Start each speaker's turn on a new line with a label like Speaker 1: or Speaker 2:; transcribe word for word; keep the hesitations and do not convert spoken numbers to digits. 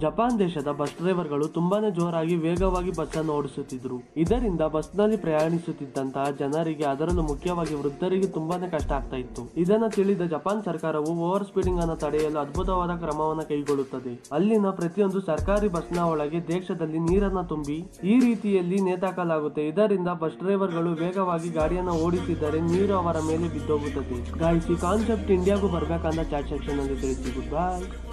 Speaker 1: Japan ದೇಶದ bus ಡ್ರೈವರ್ಗಳು ತುಂಬಾನೇ ಜೋರಾಗಿ ವೇಗವಾಗಿ ಬಸ್ ಅನ್ನು ಓಡಿಸುತ್ತಿದ್ರು. ಇದರಿಂದ ಬಸ್ ನಲ್ಲಿ ಪ್ರಯಾಣಿಸುತ್ತಿದ್ದಂತಹ ಜನರಿಗೆ, ಅದರಲ್ಲೂ ಮುಖ್ಯವಾಗಿ ವೃದ್ಧರಿಗೆ ತುಂಬಾನೇ ಕಷ್ಟ ಆಗ್ತಾ ಇತ್ತು. ಇದನ್ನು ತಿಳಿದ ಜಪಾನ್ ಸರ್ಕಾರವು ಓವರ್ ಸ್ಪೀಡಿಂಗ್ ಅನ್ನು ತಡೆಯಲು ಅದ್ಭುತವಾದ ಕ್ರಮವನ್ನು ಕೈಗೊಳ್ಳುತ್ತದೆ. ಅಲ್ಲಿನ ಪ್ರತಿಯೊಂದು ಸರ್ಕಾರಿ ಬಸ್ ನ ಒಳಗೆ ದೇಶದಲ್ಲಿ ನೀರನ್ನು ತುಂಬಿ ಈ ರೀತಿಯಲ್ಲಿ ನೇತಾಕಲಾಗುತ್ತೆ. ಇದರಿಂದ ಬಸ್ ಡ್ರೈವರ್ಗಳು ವೇಗವಾಗಿ ಗಾಡಿಯನ್ನು ಓಡಿಸಿದರೆ ನೀರು ಅವರ ಮೇಲೆ ಬಿದ್ದೋಗುತ್ತದೆ. ಗಾಯ್ಸ್, ಈ ಕಾನ್ಸೆಪ್ಟ್ ಇಂಡಿಯಾಗೂ ಬರ್ಬೇಕಂತ ಚಾಟ್ ಸೆಕ್ಷನ್ ಅಲ್ಲಿ ತಿಳಿಸಿ. Good bye.